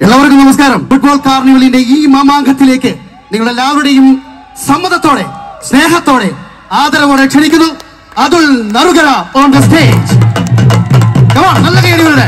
എല്ലാവർക്കും നമസ്കാരം. ഫുട്ബോൾ കാർണിവലിന്റെ ഈ മാമാങ്കത്തിലേക്ക് നിങ്ങളെല്ലാവരുടെയും സമ്മതത്തോടെ, സ്നേഹത്തോടെ, ആദരവോടെ ക്ഷണിക്കുന്നു. Atul Narukara on the stage. നല്ല കൈയടികളുടെ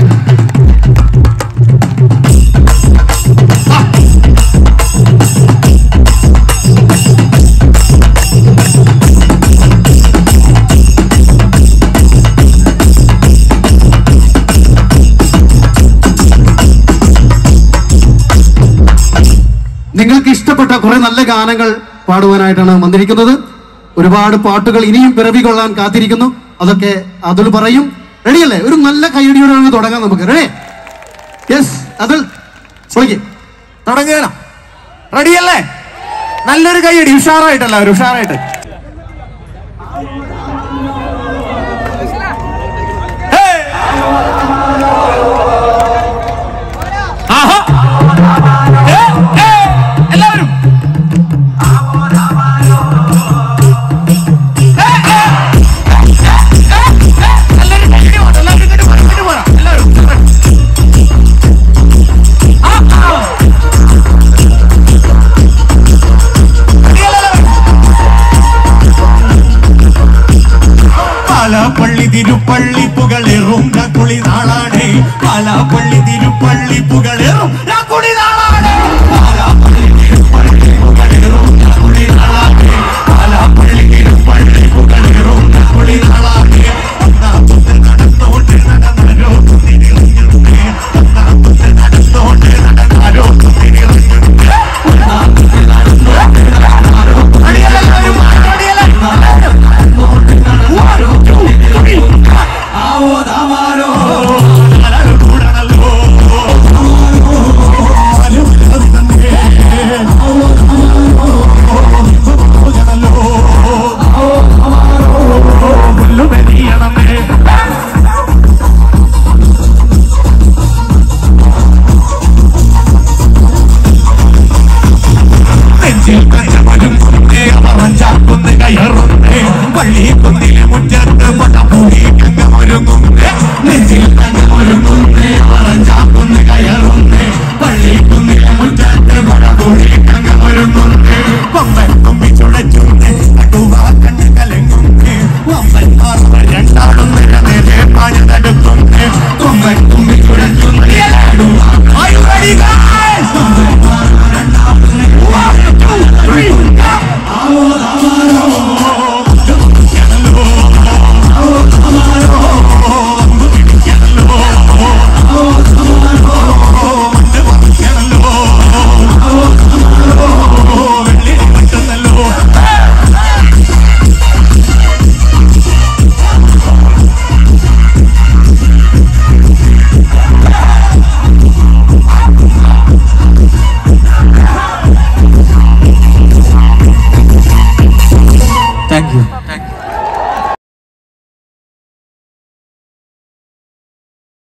നിങ്ങൾക്ക് ഇഷ്ടപ്പെട്ട കുറെ നല്ല ഗാനങ്ങൾ പാടുവാനായിട്ടാണ് വന്നിരിക്കുന്നത്. ഒരുപാട് പാട്ടുകൾ ഇനിയും പിറവി കൊള്ളാൻ കാത്തിരിക്കുന്നു. അതൊക്കെ അതുൽ പറയും. റെഡിയല്ലേ? ഒരു നല്ല കൈയടിയോടെ തുടങ്ങാം നമുക്ക്. റെഡി? യെസ്. അതുൽ തുടങ്ങണം. റെഡിയല്ലേ? നല്ലൊരു കൈയടി. ഉഷാറായിട്ടല്ല, ഒരു ഉഷാറായിട്ട്. പാലാപ്പള്ളി തിരുപ്പള്ളി പുകളേറും കുളി നാളാണേ. പാലാപ്പള്ളി തിരുപ്പള്ളി പുകളേറും